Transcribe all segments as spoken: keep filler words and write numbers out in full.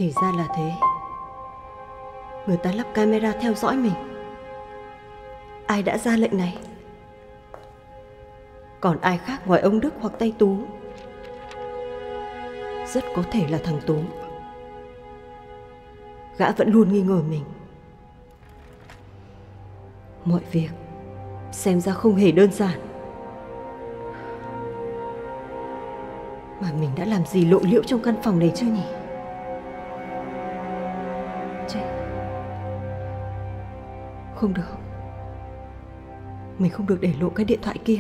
Thì ra là thế. Người ta lắp camera theo dõi mình. Ai đã ra lệnh này? Còn ai khác ngoài ông Đức hoặc tay Tú? Rất có thể là thằng Tú. Gã vẫn luôn nghi ngờ mình. Mọi việc xem ra không hề đơn giản. Mà mình đã làm gì lộ liễu trong căn phòng này chưa nhỉ? Chết. Không được. Mình không được để lộ cái điện thoại kia.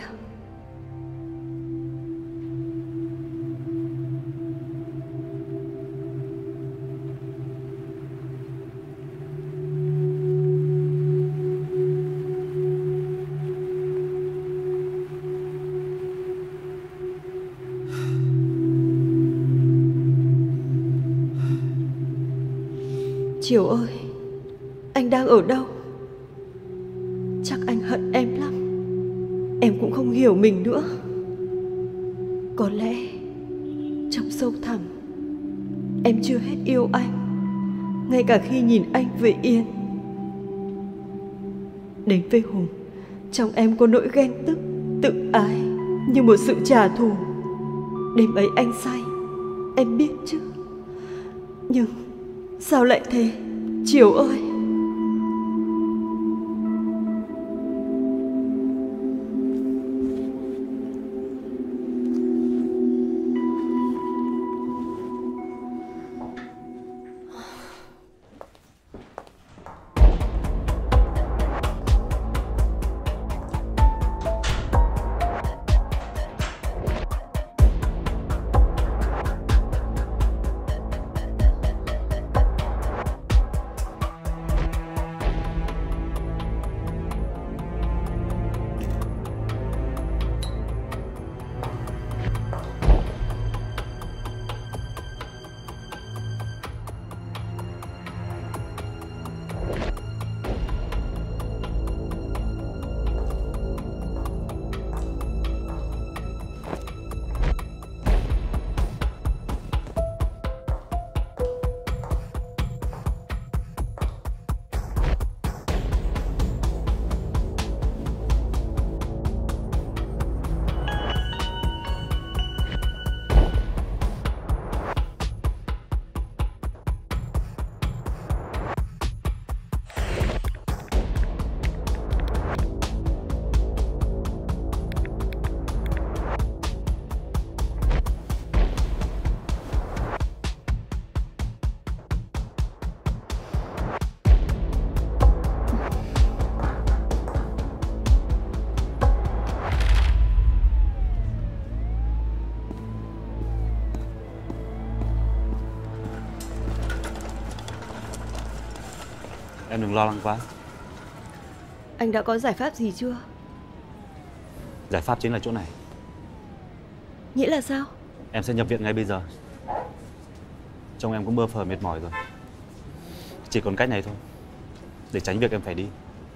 Chiều ơi, anh đang ở đâu? Chắc anh hận em lắm. Em cũng không hiểu mình nữa. Có lẽ trong sâu thẳm em chưa hết yêu anh, ngay cả khi nhìn anh về Yên. Đến với Hùng, trong em có nỗi ghen tức, tự ái như một sự trả thù. Đêm ấy anh say, em biết chứ. Nhưng sao lại thế, Chiều ơi? Em đừng lo lắng quá. Anh đã có giải pháp gì chưa? Giải pháp chính là chỗ này. Nghĩa là sao? Em sẽ nhập viện ngay bây giờ. Trông em cũng bơ phờ mệt mỏi rồi. Chỉ còn cách này thôi, để tránh việc em phải đi.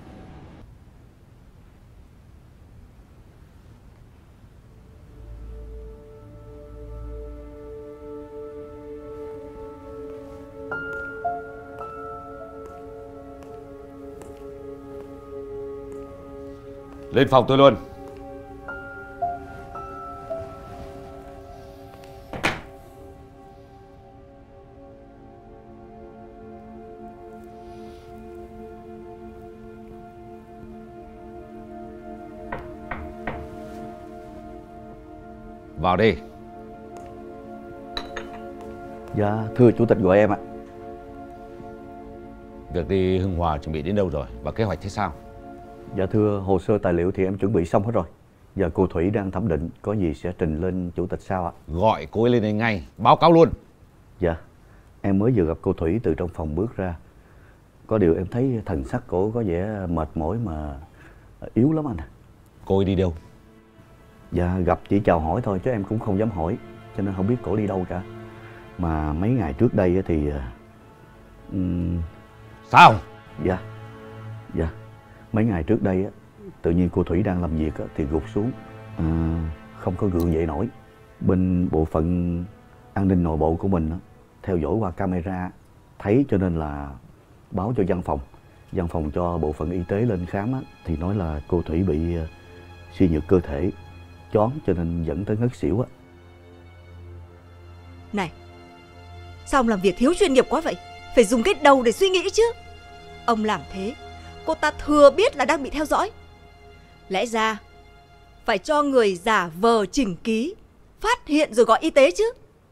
Lên phòng tôi luôn. Vào đi. Dạ, thưa chủ tịch gọi em ạ. Việc đi Hưng Hòa chuẩn bị đến đâu rồi và kế hoạch thế sao? Dạ thưa, hồ sơ tài liệu thì em chuẩn bị xong hết rồi. Giờ cô Thủy đang thẩm định, có gì sẽ trình lên chủ tịch sau ạ. Gọi cô ấy lên đây ngay, báo cáo luôn. Dạ, em mới vừa gặp cô Thủy từ trong phòng bước ra. Có điều em thấy thần sắc cổ có vẻ mệt mỏi mà yếu lắm anh à. Cô ấy đi đâu? Dạ, gặp chỉ chào hỏi thôi chứ em cũng không dám hỏi, cho nên không biết cổ đi đâu cả. Mà mấy ngày trước đây thì... Um... Sao? Dạ, dạ. Mấy ngày trước đây tự nhiên cô Thủy đang làm việc thì gục xuống, à, không có gượng dậy nổi. Bên bộ phận an ninh nội bộ của mình theo dõi qua camera thấy, cho nên là báo cho văn phòng. Văn phòng cho bộ phận y tế lên khám á, thì nói là cô Thủy bị uh, suy nhược cơ thể, choáng cho nên dẫn tới ngất xỉu á. Này, sao ông làm việc thiếu chuyên nghiệp quá vậy? Phải dùng cái đầu để suy nghĩ chứ. Ông làm thế, cô ta thừa biết là đang bị theo dõi. Lẽ ra phải cho người giả vờ chỉnh ký, phát hiện rồi gọi y tế chứ.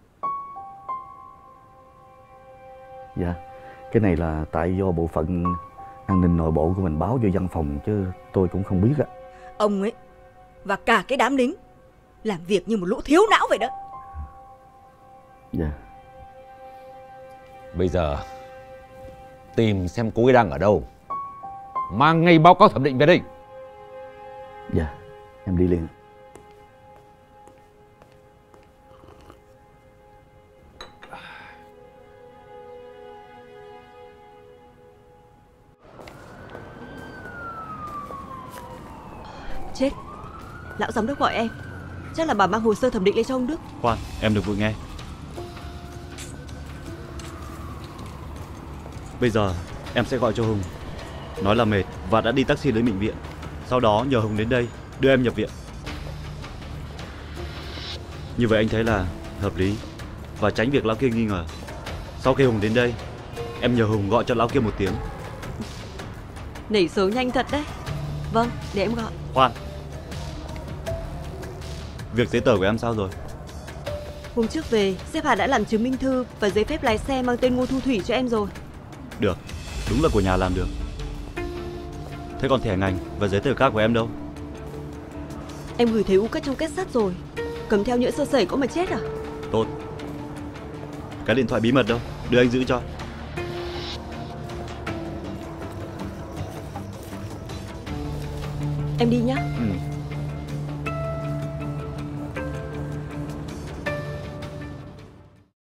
Dạ, cái này là tại do bộ phận an ninh nội bộ của mình báo cho văn phòng chứ tôi cũng không biết á. Ông ấy và cả cái đám lính làm việc như một lũ thiếu não vậy đó. Dạ. Bây giờ tìm xem cô ấy đang ở đâu, mang ngay báo cáo thẩm định về đây. Dạ, em đi liền. Chết, lão giám đốc gọi em. Chắc là bà mang hồ sơ thẩm định lên cho ông Đức. Khoan, em đừng vội nghe. Bây giờ em sẽ gọi cho Hùng, nói là mệt và đã đi taxi đến bệnh viện. Sau đó nhờ Hùng đến đây đưa em nhập viện. Như vậy anh thấy là hợp lý và tránh việc lão kia nghi ngờ. Sau khi Hùng đến đây, em nhờ Hùng gọi cho lão kia một tiếng. Nảy số nhanh thật đấy. Vâng, để em gọi. Khoan, việc giấy tờ của em sao rồi? Hôm trước về, sếp Hà đã làm chứng minh thư và giấy phép lái xe mang tên Ngô Thu Thủy cho em rồi. Được, đúng là của nhà làm được. Thế còn thẻ ngành và giấy tờ khác của em đâu? Em gửi thấy u cất trong kết sắt rồi. Cầm theo nhỡ sơ sẩy có mà chết à? Tốt. Cái điện thoại bí mật đâu? Đưa anh giữ cho. Em đi nhá. Ừ.